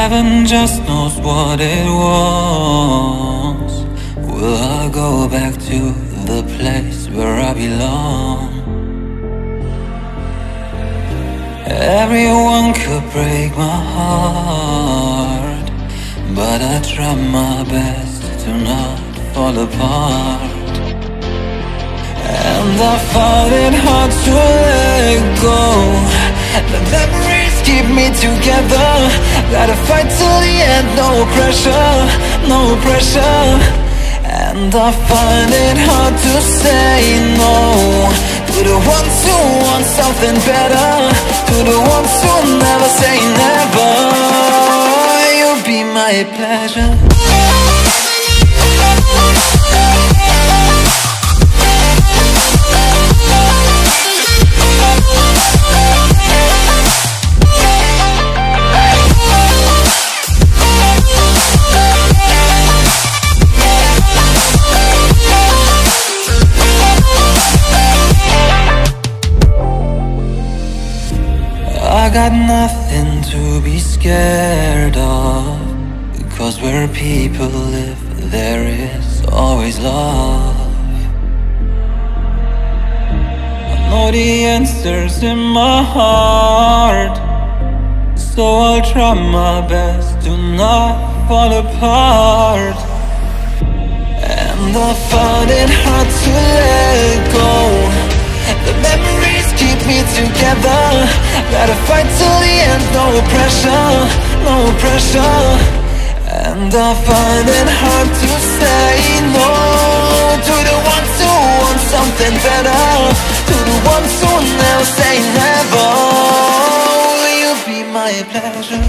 Heaven just knows what it wants. Will I go back to the place where I belong? Everyone could break my heart, but I try my best to not fall apart. And I find it hard to let go. The memories keep me together. Gotta fight till the end, no pressure, no pressure. And I find it hard to say no to the ones who want something better, to the ones who never say never. You'll be my pleasure. I got nothing to be scared of, because where people live, there is always love. I know the answers in my heart, so I'll try my best to not fall apart. And I find it hard to let go. The memories keep me together. Gotta fight till the end, no pressure, no pressure. And I find it hard to say no to the ones who want something better, to the ones who never say never. Will you be my pleasure?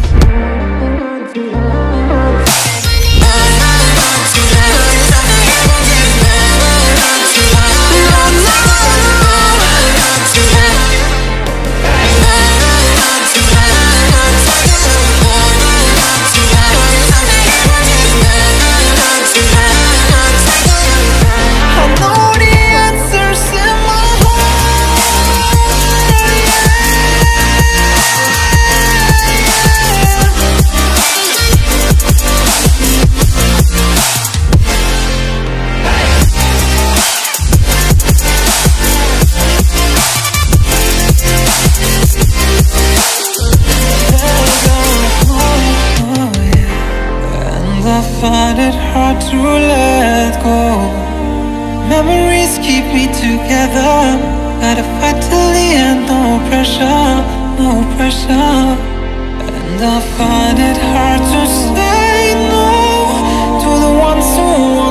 I find it hard to let go. Memories keep me together. Gotta fight till the end, no pressure, no pressure. And I find it hard to say no to the ones who want